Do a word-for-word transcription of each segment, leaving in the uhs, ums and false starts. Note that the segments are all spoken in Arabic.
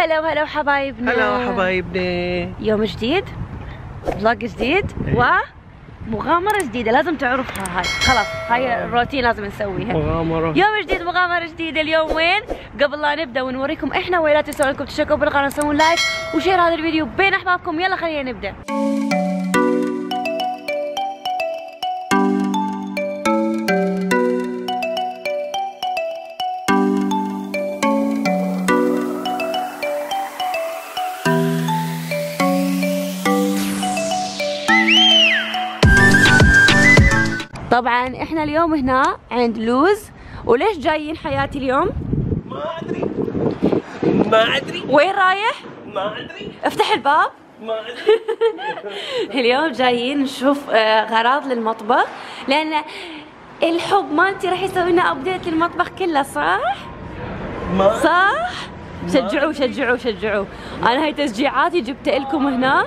هلا وهلا حبايبنا. هلا حبايبنا. يوم جديد، فلوج جديد ومغامرة جديدة لازم تعرفها. هاي خلاص، هاي الروتين لازم نسويها. مغامرة يوم جديد، مغامرة جديدة. اليوم وين؟ قبل لا نبدا ونوريكم احنا وين، لا تنسوا انكم تشتركوا بالقناة وتسوون لايك وشير هذا الفيديو بين احبابكم. يلا خلينا نبدا. طبعا احنا اليوم هنا عند لوز. وليش جايين حياتي اليوم؟ ما ادري ما ادري وين رايح؟ ما ادري افتح الباب. ما ادري اليوم جايين نشوف غراض للمطبخ، لان الحب مالتي راح يسوي لنا ابديت للمطبخ كله، صح؟ ما صح؟ شجعوه شجعوه شجعوه. انا هاي تشجيعاتي جبت لكم هنا.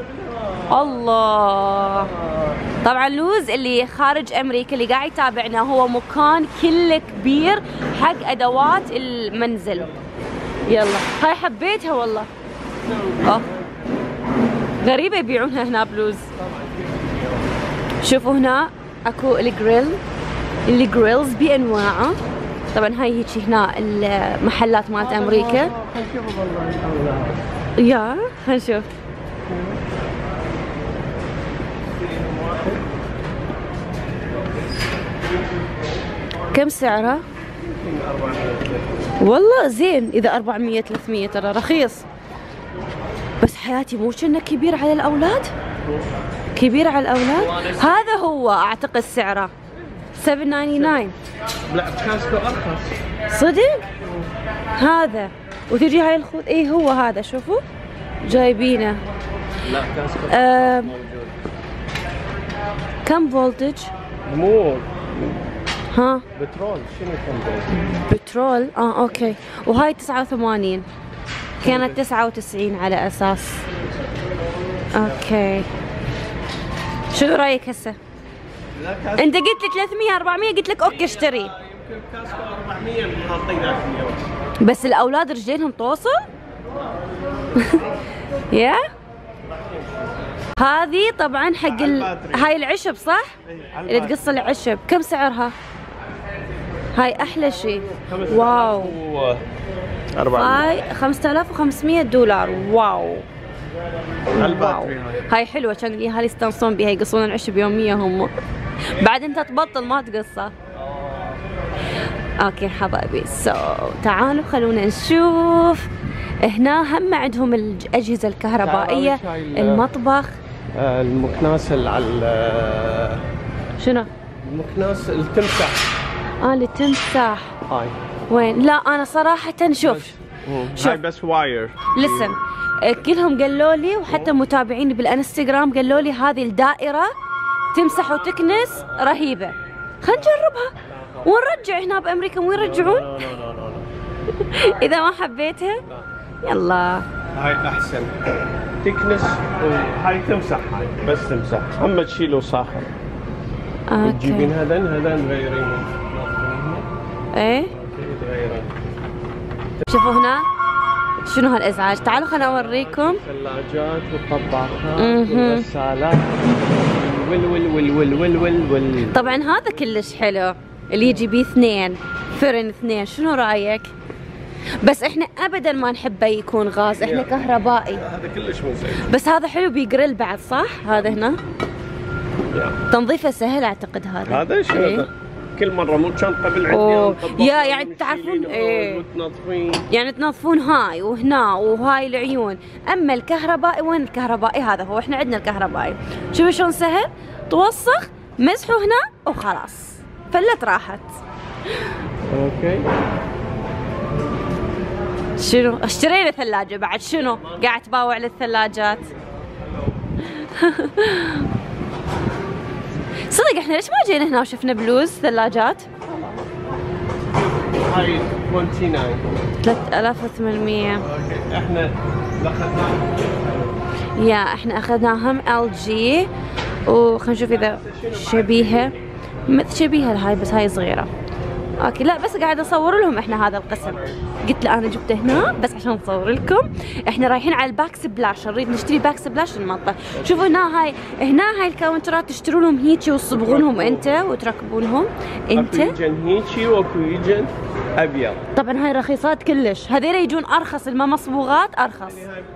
الله. طبعا لوز اللي خارج امريكا اللي قاعد يتابعنا هو مكان كله كبير حق ادوات المنزل. يلا هاي حبيتها والله. اه غريبه يبيعونها هنا بلوز. شوفوا هنا اكو الجريل، الجريلز بانواعه. طبعا هاي هيك هنا المحلات مالت امريكا. يا هنشوف كم سعره؟ والله زين، اذا أربعمية ثلاثمية ترى رخيص. بس حياتي مو كأنه كبير على الاولاد؟ كبير على الاولاد؟ هذا هو اعتقد سعره سبعة تسعة وتسعين. لا كاسكو ارخص صدق؟ هذا وتجي هاي الخوذ. اي هو هذا، شوفوا جايبينه. لا كاسكو آه كم فولتج؟ مو ها بترول. شنو كم بترول؟ اه اوكي. وهاي تسعة وثمانين، كانت تسعة وتسعين على اساس. اوكي شنو رايك هسه؟ انت قلت لي ثلاثمية أربعمية، قلت لك اوكي اشتري. يمكن كاسكو أربعمية حاطين ذاك اليوم. بس الاولاد رجلينهم توصل؟ يا هذه طبعا حق ال... هاي العشب صح؟ اللي تقص العشب. كم سعرها؟ هاي احلى شيء. واو هاي خمسة آلاف وخمسمية دولار. واو واو. هاي حلوه، كان الاهالي يستانسون بها، يقصون العشب يوميا هم. بعد انت تبطل ما تقصه. اوكي حبايبي، سو تعالوا خلونا نشوف. هنا هم عندهم الاجهزه الكهربائيه، المطبخ. آه المكناس على شنو؟ المكناس التمساح. اه التمساح. هاي وين؟ لا انا صراحه شوف شوف هاي بس واير. لسن كلهم قالوا لي، وحتى متابعيني بالانستغرام قالوا لي هذه الدائره تمسح وتكنس رهيبه، خلينا نجربها ونرجع. هنا بامريكا مو يرجعون؟ اذا ما حبيتها يلا. هاي احسن تكنس، وهاي تمسح. هاي بس تمسح، اما تشيله صاخر. اوكي تجيبين هذين هذين تغيرينهم. ايه تغيرين. شوفوا هنا شنو هالازعاج. تعالوا خليني اوريكم. ثلاجات والطباخات والغسالات ول ول ول ول ول ول ول. طبعا هذا كلش حلو اللي يجي بيه اثنين، فرن اثنين. شنو رايك؟ بس احنا ابدا ما نحبه يكون غاز، احنا كهربائي. هذا كلش مو زين. بس هذا حلو بيجريل بعد، صح؟ هذا هنا تنظيفه سهل اعتقد. هذا هذا شنو إيه؟ كل مره مو كان قبل أوه. عندي يا يعني تعرفون ايه، وتنظفين، يعني تنظفون هاي وهنا وهاي العيون. اما الكهربائي وين؟ الكهربائي هذا هو. احنا عندنا الكهربائي. شوفوا شلون سهل، توسخ مسحوا هنا وخلاص فلت راحت. اوكي شنو اشترينا ثلاجة بعد؟ شنو قاعد تباوع للثلاجات؟ صدق احنا ليش ما جينا هنا وشفنا بلوز ثلاجات؟ هاي تسعة وعشرين ثلاثة آلاف وثمانمية. اوكي احنا اخذناها. يا احنا اخذناها هم ال جي، وخلينا نشوف اذا شبيهه. مثل شبيهه لهاي بس هاي صغيره. اوكي لا بس قاعده اصور لهم احنا هذا القسم. قلت له انا جبته هنا بس عشان اصور لكم. احنا رايحين على الباك سبلاش، نريد نشتري باك سبلاش المطبخ. شوفوا هنا هاي هنا هاي الكاونترات تشترون لهم هيجي وتصبغونهم انت وتركبونهم انت. اكو يجن هيجي واكو يجن ابيض. طبعا هاي رخيصات كلش، هذول يجون ارخص الما مصبوغات ارخص.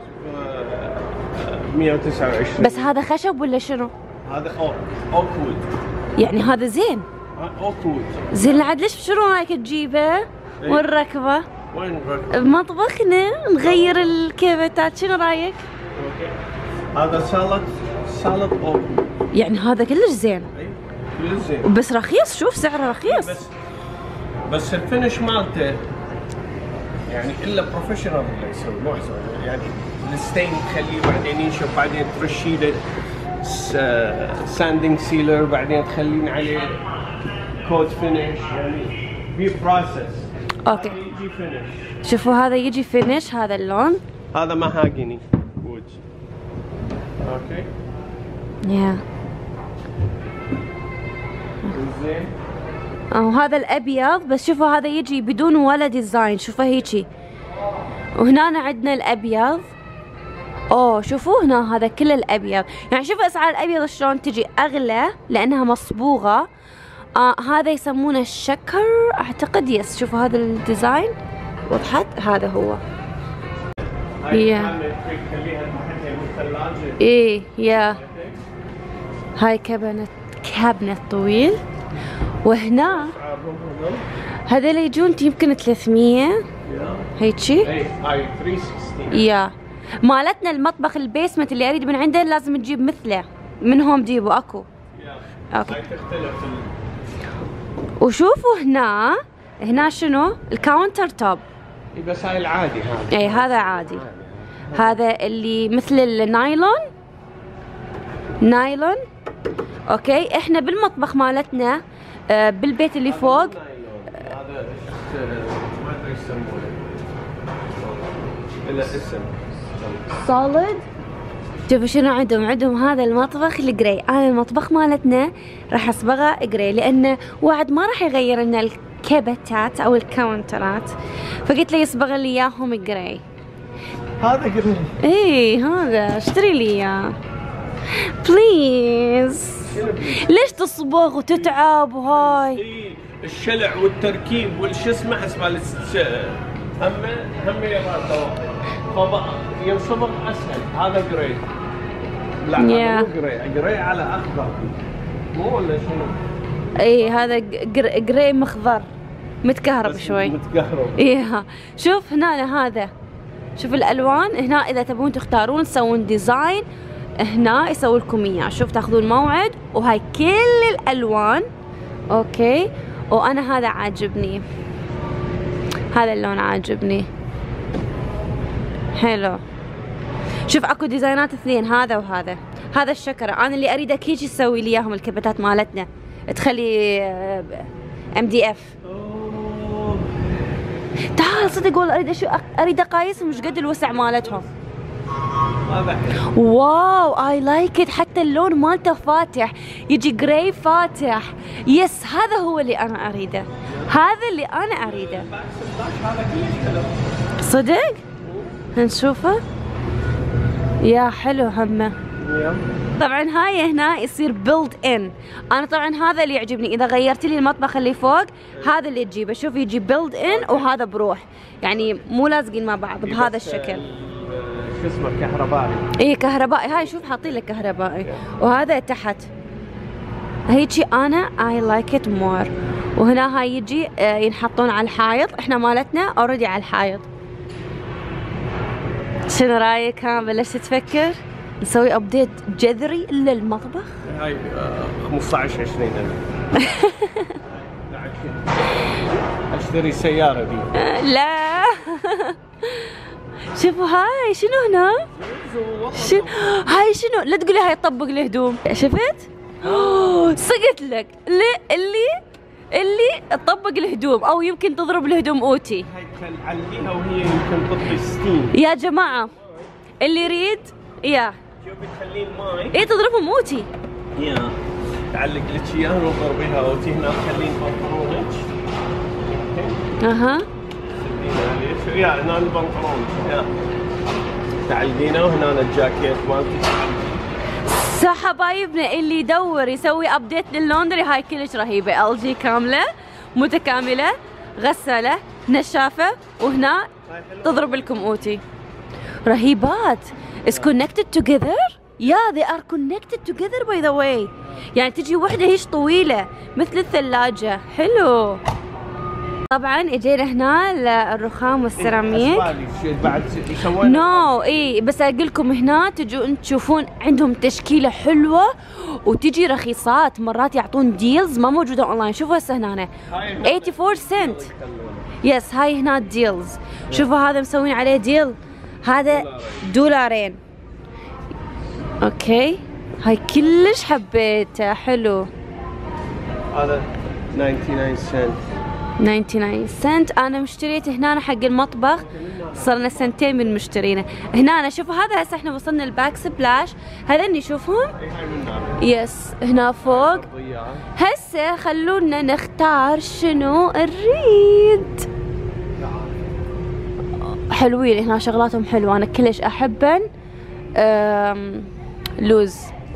مية وتسعة وعشرين. بس هذا خشب ولا شنو؟ هذا اوكود. يعني هذا زين. اوكود. زين عاد ليش شنو رايك تجيبه ونركبه؟ وين نركبه؟ بمطبخنا نغير الكيفتات، شنو رايك؟ اوكي. هذا سالت سالت اوكود. يعني هذا كلش زين. اي كلش زين. بس رخيص، شوف سعره رخيص. بس بس الفينش مالته يعني الا بروفيشنال اللي يسوي مو حساب يعني الستين تخليه بعدين ينشف بعدين ترشي له ساندنج سيلر بعدين تخلين عليه كود فينش يعني في بروسس. اوكي يجي فينش. شوفوا هذا يجي فينش هذا اللون. هذا مهاجني وود. اوكي. يا زين. وهذا الابيض بس شوفوا هذا يجي بدون ولا ديزاين، شوفوا هيجي. وهنا عندنا الابيض. اوه شوفوا هنا هذا كله الابيض، يعني شوفوا اسعار الابيض شلون تجي اغلى لانها مصبوغه. آه هذا يسمونه الشكر اعتقد. يس شوفوا هذا الديزاين وضحت، هذا هو. هاي تخليها تحتها بالثلاجه. ايه يا هاي كابنت كابنت طويل. وهنا هذول يجون يمكن ثلاثمية هيجي. اي هاي ثلاثمية وستين. يا مالتنا المطبخ البيسمنت اللي اريد من عنده لازم تجيب مثله من هوم ديبو اكو. اوكي. هاي تختلف. وشوفوا هنا هنا شنو الكاونتر توب. بس هاي العادي هذا. اي هذا عادي. هذا اللي مثل النايلون نايلون. اوكي احنا بالمطبخ مالتنا آه بالبيت اللي فوق هذا ما ادري ايش يسمونه. الا اسم سوليد. شوفوا شنو عندهم، عندهم هذا المطبخ الجراي. انا المطبخ مالتنا راح اصبغه جراي لانه واحد ما راح يغير لنا الكبتات او الكاونترات، فقلت له يصبغ لي اياهم جراي. هذا جراي. ايه هذا اشتري لي اياه بليز. ليش تصبغ وتتعب وهاي؟ الشلع والتركيب والشو اسمه حسب هم هم يراته فبقى ينصبغ اسهل. هذا جراي. لا هذا مو جراي، جراي على اخضر مو ولا شنو؟ اي هذا جراي مخضر متكهرب شوي. متكهرب. ايه شوف هنا هذا شوف الالوان هنا. اذا تبون تختارون تسوون ديزاين هنا يسوي لكم اياه. شوف تاخذون موعد وهاي كل الالوان. اوكي وانا هذا عاجبني، هذا اللون عاجبني حلو. شوف اكو ديزاينات اثنين هذا وهذا. هذا الشكره انا اللي اريدك هيك تسوي لي اياهم الكبتات مالتنا تخلي ام دي اف. تعال صدق والله اريد اشوف اريد اقايسهم ايش قد الوسع مالتهم. واو اي لايك ات. حتى اللون مالته فاتح يجي جراي فاتح. يس هذا هو اللي انا اريده، هذا اللي انا اريده صدق. هنشوفه يا حلو همه. طبعا هاي هنا يصير بيلد ان. انا طبعا هذا اللي يعجبني. اذا غيرت لي المطبخ اللي فوق هذا اللي تجيبه. شوف يجي بيلد ان وهذا بروح، يعني مو لازقين مع بعض بهذا الشكل. شو اسمه كهربائي. اي كهربائي. هاي شوف حاطين لك كهربائي وهذا تحت هيجي. انا اي لايك ات مور. وهنا هاي يجي ينحطون على الحائط. احنا مالتنا اوريدي على الحائط. شنو رايك؟ ها بلشت تفكر نسوي ابديت جذري للمطبخ؟ هاي خمسة عشر عشرين ألف. اشتري سيارة دي. لا شوفوا هاي شنو هنا؟ شنو هاي شنو؟ لا تقولي هاي تطبق الهدوم. شفت؟ صقت لك اللي اللي اللي تطبق الهدوم او يمكن تضرب الهدوم اوتي. هاي تعلقيها وهي يمكن تطفي ستيم. يا جماعة اللي يريد يا شوفي تخلين ماي. ايه تضربهم اوتي. يا تعلق لك اياها وتضربيها اوتي هنا تخلين بنطلونك. الحين. اها يا هنا البنطلون يا تعلقينه وهنا الجاكيت مالتي. صح حبايبنا، اللي يدور يسوي ابديت لللوندري هاي كلش رهيبه. ال جي كامله متكامله، غساله، نشافه، وهنا تضرب لكم اوتي. رهيبات. It's connected together. Yeah, they are connected together by the way. يعني تجي وحده هيش طويله مثل الثلاجه. حلو. طبعا اجينا هنا للرخام والسيراميك. بعد يسوون نو no, اي بس اقول لكم هنا تجوا انتم تشوفون عندهم تشكيله حلوه وتجي رخيصات، مرات يعطون ديلز ما موجوده اونلاين. شوفوا هسه هنا ثمانية وثمانين سنت. يس هاي هنا ديلز. شوفوا هذا مسوين عليه ديل، هذا دولارين. اوكي هاي كلش حبيته. حلو. هذا تسعة وتسعين سنت. تسعة وتسعين سنت. انا مشتريته هنا حق المطبخ، صرنا سنتين من مشترينه. هنا شوفوا هذا هسه احنا وصلنا الباك سبلاش، هذني شوفهم. يس هنا فوق. هسه خلونا نختار شنو نريد. حلوين هنا شغلاتهم حلوه، انا كلش احبن. لوز.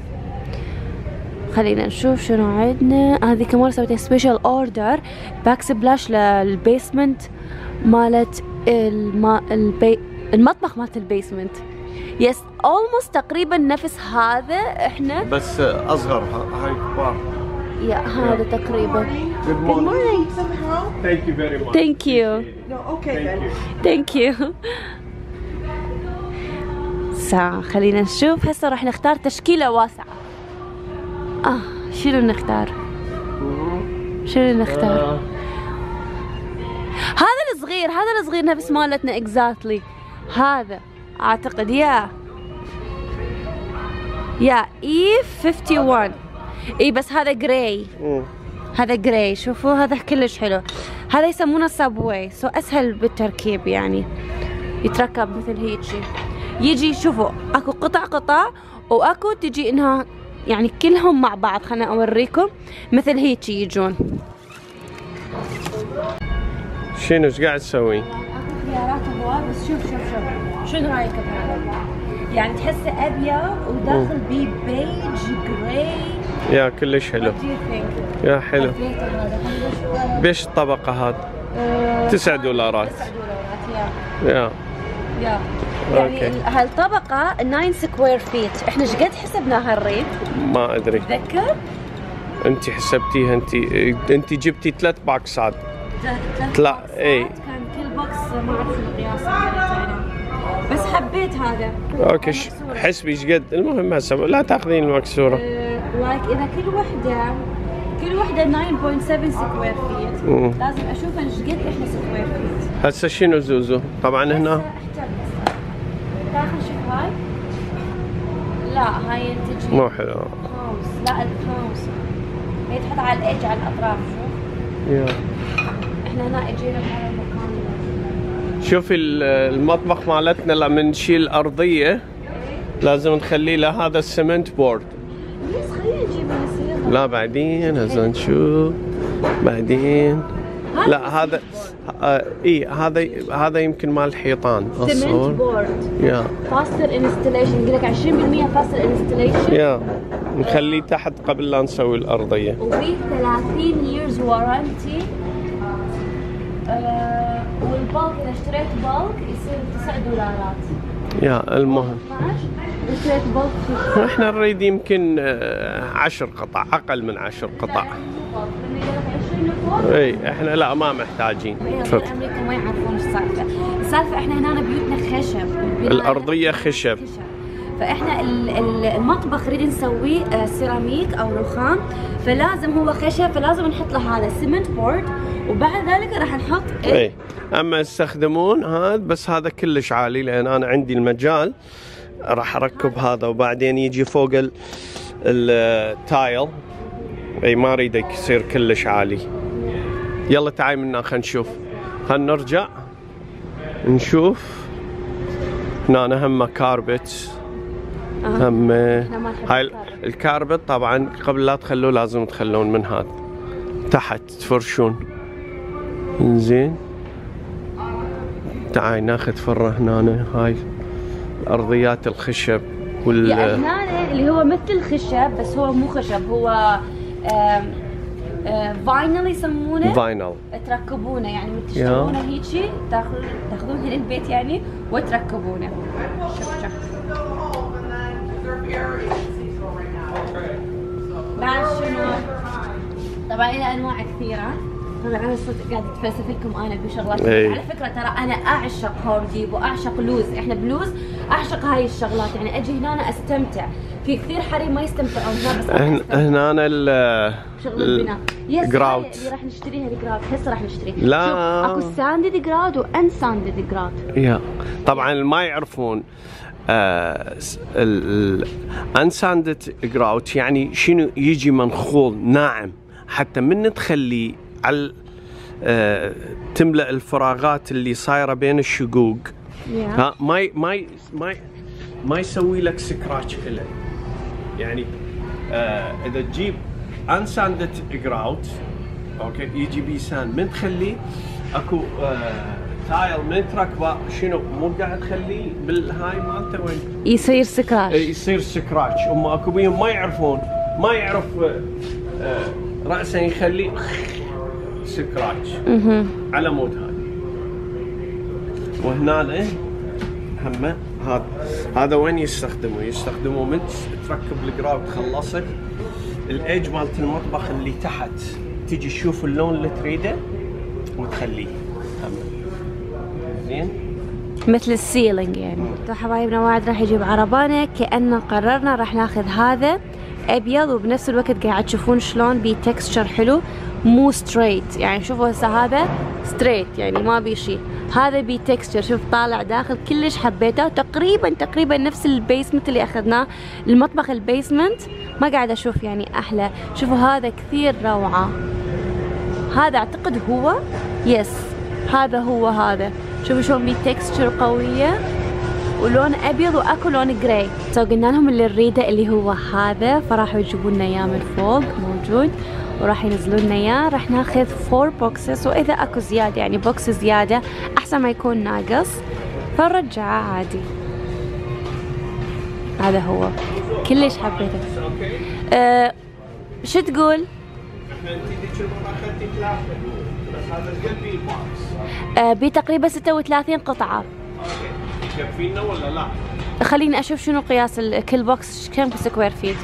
خلينا نشوف شنو عندنا. هذه كمان سويتها سبيشال اوردر باك سبلاش للبيسمنت مالت الما البي المطبخ مالت البيسمنت. يس اولموست تقريبا نفس هذا احنا بس اصغر. هاي كبار. يا هذا تقريبا. Good morning. Thank you very much. Thank you. No, okay then. Thank you. ساعة خلينا نشوف. هسه راح نختار تشكيلة واسعة. اه شنو نختار؟ شنو نختار؟ آه. هذا الصغير، هذا الصغير نفس مالتنا اكزاكتلي. هذا اعتقد يا يا اي واحد وخمسين. اي بس هذا جراي. هذا جراي. شوفوا هذا كلش حلو. هذا يسمونه سابوي، سو اسهل بالتركيب يعني، يتركب مثل هيجي. يجي شوفوا اكو قطع قطع واكو تجي انها يعني كلهم مع بعض. خلنا اوريكم مثل هيجي يجون. شنو ايش قاعد تسوي؟ اكو خيارات هواي بس شوف شوف شوف شنو رايك بهذا؟ يعني تحسه ابيض وداخل بيه بيج جراي. يا كلش حلو. يا حلو. بيش الطبقة هذا؟ أه تسع دولارات. تسع دولارات يا يا يا يعني هالطبقة تسعة سكوير فيت. احنا ايش قد حسبناها الريت؟ ما ادري. تذكر؟ انت حسبتيها. انت انت جبتي ثلاث باكسات. لا اي كان كل بوكس ما اعرف القياس بس حبيت هذا. اوكي حسبي ايش قد. المهم هسه لا تاخذين المكسورة. لايك uh, like اذا كل وحدة كل وحدة تسعة فاصلة سبعة سكوير فيت. مم. لازم اشوف ايش قد احنا سكوير فيت. هسه شنو زوزو؟ طبعا هنا تاخذ شوف هاي. لا هاي تجي مو حلو. كروس. لا الكروس هي تحط على الايدج على الاطراف. شوف يا احنا هنا اجينا بهذا المكان. شوفي المطبخ مالتنا لما نشيل الارضيه لازم نخلي له هذا السمنت بورد. بس خلينا نجيبه يصير. لا بعدين هسه نشوف بعدين. لا هذا آه اي هذا هذا يمكن مال الحيطان. سمنت بورد. يا فاستر انستليشن. يقول لك عشرين بالمئة فاستر انستليشن. يا نخليه تحت قبل لا نسوي الارضيه. وفي ثلاثين years warranty. آه والبلك اذا اشتريت بلك يصير تسع دولارات. يا المهم اذا اشتريت بلك احنا نريد يمكن عشر قطع، اقل من عشر قطع. اي احنا لا ما محتاجين. امريكا ما يعرفون ايش السالفه. السالفه احنا هنا بيوتنا خشب، الارضيه خشب، فاحنا المطبخ نريد نسويه سيراميك او رخام، فلازم هو خشب، فلازم نحط له هذا سيمنت بورد، وبعد ذلك راح نحط اي اما يستخدمون هذا بس هذا كلش عالي، لان انا عندي المجال راح اركب هذا وبعدين يجي فوق التايل. اي ما اريدك يصير كلش عالي. يلا تعالي منا خلينا نشوف، خلينا نرجع نشوف. هنا هم كاربت، هم هاي الكاربت طبعا قبل لا تخلوه لازم تخلون من هذا تحت تفرشون. انزين تعالي ناخذ فرة هنا. هاي الارضيات الخشب وال يعني هنا اللي هو مثل الخشب بس هو مو خشب، هو آم آم فاينل يسمونه، فاينل تركبونه يعني تشترونه هيجي تاخذون تاخذونه للبيت يعني وتركبونه. شوف شوف بعد شنو؟ طبعا إلى انواع كثيره. طبعا انا صدق قاعده اتفلسف لكم انا بشغلات. على فكره ترى انا اعشق هوم ديب واعشق لوز، احنا بلوز اعشق هاي الشغلات، يعني اجي هنا أنا استمتع. في كثير حريم ما يستمتعون هنا بس هنا انا ال شغل البناء. يس جراوت اللي راح نشتريها الجراوت، هسه راح نشتري. لا شوف اكو ساندد جراوت وان ساندد جراوت. يا طبعا ما يعرفون آه الانساندد جراوت يعني شنو، يجي منخول ناعم حتى من تخليه على آه تملأ الفراغات اللي صايره بين الشقوق. yeah. ها ما ما ما ما يسوي لك سكراتش له. يعني آه اذا تجيب انساندد جراوت اوكي يجي بيسان من تخليه اكو آه تايل من تركبه شنو مو قاعد تخليه بالهاي مالته وين يصير سكراش، يصير سكراتش. هم اكو بيهم ما يعرفون، ما يعرف آه راسا يخليه سكراتش على مود هاي. وهنا هم هذا هذا وين يستخدموا؟ يستخدموا من تركب الجراوت خلصت الايج مالت المطبخ اللي تحت، تجي تشوف اللون اللي تريده وتخليه زين مثل السيلينج يعني. طيب حبايبنا واحد راح يجيب عربانه كأننا قررنا راح ناخذ هذا ابيض وبنفس الوقت قاعد تشوفون شلون بي تكستشر حلو مو ستريت. يعني شوفوا هسه هذا ستريت يعني ما بي شيء، هذا بي تكستشر شوف طالع داخل كلش حبيته. تقريبا تقريبا نفس البيسمنت اللي اخذناه المطبخ البيسمنت، ما قاعد اشوف يعني احلى. شوفوا هذا كثير روعه، هذا اعتقد هو يس هذا هو هذا. شوفوا شلون بي تكستشر قويه ولون ابيض واكو لون جراي. سو قلنا لهم اللي نريده اللي هو هذا، فراحوا يجيبوا لنا اياه من فوق موجود وراح ينزلوا لنا اياه. راح ناخذ فور بوكسز واذا اكو زياده يعني بوكس زياده احسن ما يكون ناقص فنرجعه عادي. هذا هو كلش حبيته. أه شو تقول؟ أه بي تقريبا ستة وثلاثين قطعه. يكفينا ولا لا؟ خليني اشوف شنو قياس كل بوكس كم سكوير فيت.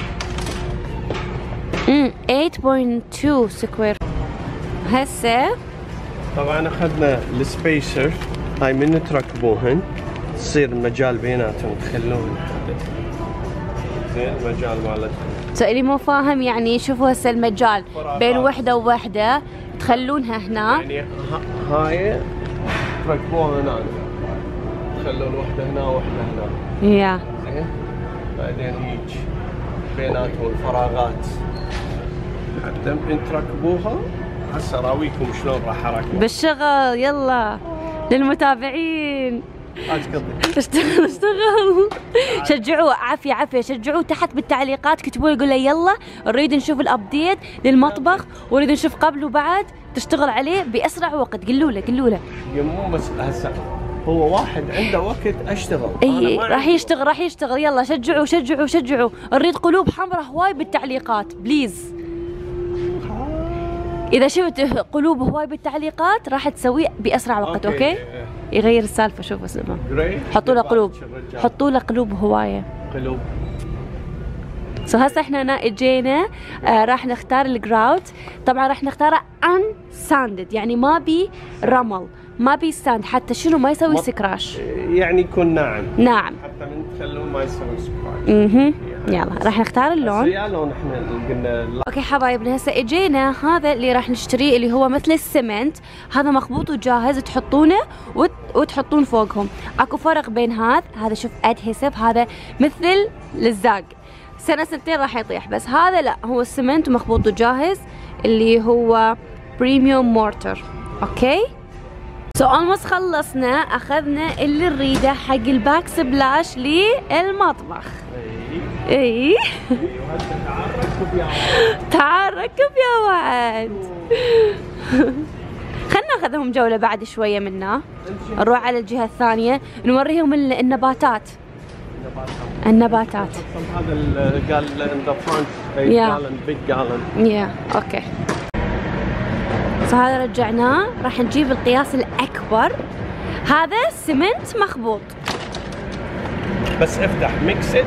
امم ثمانية فاصلة اثنين سكوير. هسه طبعا اخذنا السبيسر هاي من تركبوهن تصير المجال بيناتهم تخلون زين المجال مالتهم. سؤالي مو فاهم يعني. شوفوا هسه المجال بين وحده ووحده تخلونها هنا يعني هاي تركبوها هنا تخلون وحده هنا وحده هنا يا زين بعدين هيك بيناتهم الفراغات حتى من تركبوها. هسه اراويكم شلون راح اركبها بالشغل. يلا للمتابعين ايش قصدك؟ اشتغل اشتغل شجعوه عافيه عافيه شجعوه تحت بالتعليقات كتبوا له قول له يلا نريد نشوف الابديت للمطبخ ونريد نشوف قبل وبعد تشتغل عليه باسرع وقت. قولوا له قولوا له مو بس هسه هو واحد عنده وقت اشتغل. اي راح يشتغل راح يشتغل. يلا شجعوا شجعوا شجعوا. نريد قلوب حمراء هواي بالتعليقات بليز. اذا شفت قلوب هواي بالتعليقات راح تسويه باسرع وقت. اوكي, أوكي؟ يغير السالفه. شوفوا اسمه حطوا له قلوب حطوا له قلوب هوايه قلوب. سو هسه احنا هنا اجينا آه راح نختار الجراوت. طبعا راح نختاره ان ساندد يعني ما بي رمل ما بي ساند حتى شنو ما يسوي سكراش يعني يكون ناعم ناعم حتى من تخلوه ما يسوي سكراش. اها يلا راح نختار اللون. يا لون احنا قلنا. اوكي حبايبنا هسه اجينا هذا اللي راح نشتريه اللي هو مثل السمنت. هذا مخبوط وجاهز تحطونه وت... وتحطون فوقهم. اكو فرق بين هذا هذا شوف ادهيسيف هذا مثل لزاق سنه سنتين راح يطيح. بس هذا لا هو السمنت ومخبوط وجاهز اللي هو بريميوم مورتر. اوكي سو so اولموست خلصنا. اخذنا اللي نريده حق الباك سبلاش للمطبخ. اي تعال ركب يا تعال ركب يا وعد. خلنا ناخذهم جولة بعد شوية منا، نروح على الجهة الثانية نوريهم النباتات. النباتات هذا اللي قال ذا فرونت جالن بيج جالن. يا اوكي. فهذا رجعناه، راح نجيب القياس الأكبر. هذا سمنت مخبوط. بس افتح ميكست.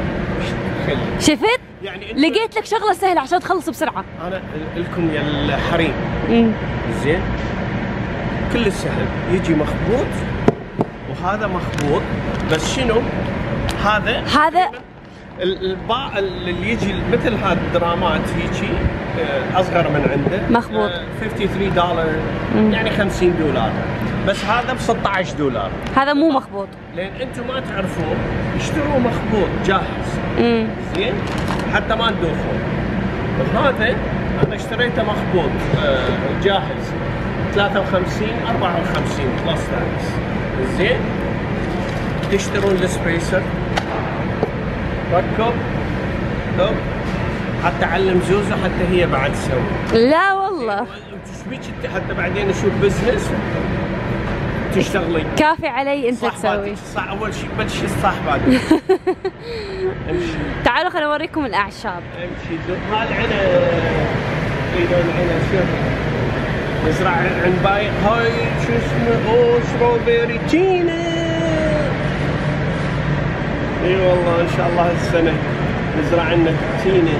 شفت؟ يعني لقيت لك شغلة سهلة عشان تخلص بسرعة. أنا لكم يا الحريم. زين. كل سهل، يجي مخبوط وهذا مخبوط، بس شنو؟ هذا هذا الباء اللي يجي مثل هذه الدرامات هيجي اصغر من عنده مخبوط خمسة وخمسين دولار، يعني خمسين دولار، بس هذا ب ستة عشر دولار. هذا مو مخبوط، لان انتم ما تعرفون اشتروا مخبوط جاهز. امم زين حتى ما تدوخون. وهذا انا اشتريته مخبوط جاهز ثلاثة وخمسين أربعة وخمسين بلس تاكس. زين تشترون السبيسر، ركب طب حتى علم زوزو، حتى هي بعد تسوي. لا والله تشبيك حتى بعدين اشوف بزنس تشتغلي. كافي علي انت تسوي. صح اول شيء بلشي الصح بعدين. امشي. تعالوا خليني اوريكم الاعشاب. امشي. هذا العنب يريدون العنب شوف نزرع عنباي. هاي شو اسمه؟ اوه ستروبيري تينا. اي والله ان شاء الله هالسنه نزرع لنا تينه.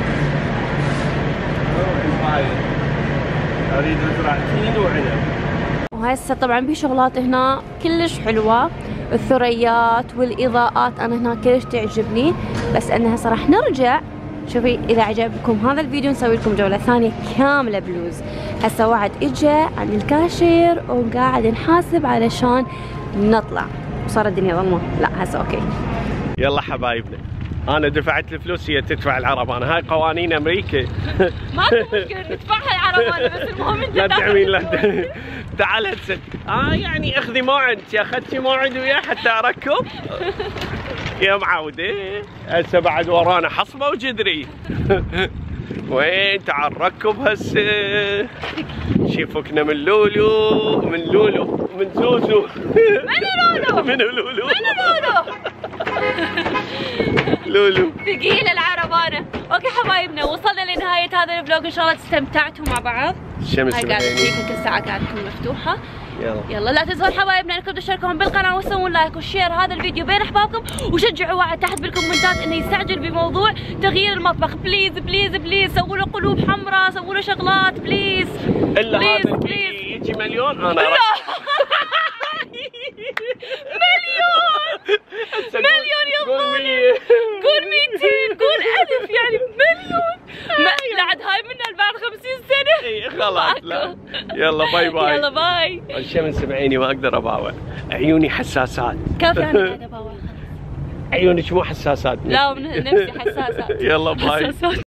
عنباي اريد ازرع تين وعنب. وهسه طبعا في شغلات هنا كلش حلوه، الثريات والاضاءات انا هنا كلش تعجبني. بس انا هسه راح نرجع. شوفي اذا عجبكم هذا الفيديو نسوي لكم جوله ثانيه كامله بلوز. هسه وعد اجا عند الكاشير وقاعد نحاسب علشان نطلع. صار الدنيا ظلمه. لا هسه اوكي. يلا حبايبنا، انا دفعت الفلوس هي تدفع العربانه. هاي قوانين امريكا. ماكو مشكله ندفعها العربانه، بس المهم انت لا تدعمين. لا تعال هسه. اه يعني اخذي موعد. انت اخذتي موعد وياه حتى اركب؟ يا معوده هسه بعد ورانا حصبه وجدري. وين تعال ركب هسه. شيفكنا من لولو من لولو من زوزو. من لولو من لولو من لولو لولو ثقيله العربانه. اوكي حبايبنا، وصلنا لنهايه هذا الفلوج. ان شاء الله استمتعتوا مع بعض. الشمس هاي قاعده تجيكم كل ساعه قاعده تكون مفتوحه. يلا يلا لا تنسون حبايبنا انكم تشتركون بالقناه وتسوون لايك وشير هذا الفيديو بين احبابكم، وشجعوا واحد تحت بالكومنتات انه يستعجل بموضوع تغيير المطبخ. بليز بليز بليز سووا له قلوب حمراء، سووا له شغلات بليز. الا بليز هذا بليز. يجي مليون. انا لا مليون مليون يا ظالم. قول مئتين، قول ألف، يعني مليون. لا عاد هاي منها بعد خمسين سنة. اي خلاص. لا يلا باي باي. يلا باي. الشمس بعيني ما اقدر اباوع، عيوني حساسات. كافي انا قاعدة اباوع. عيونك مو حساسات. لا نفسي حساسات. يلا باي. حساسات.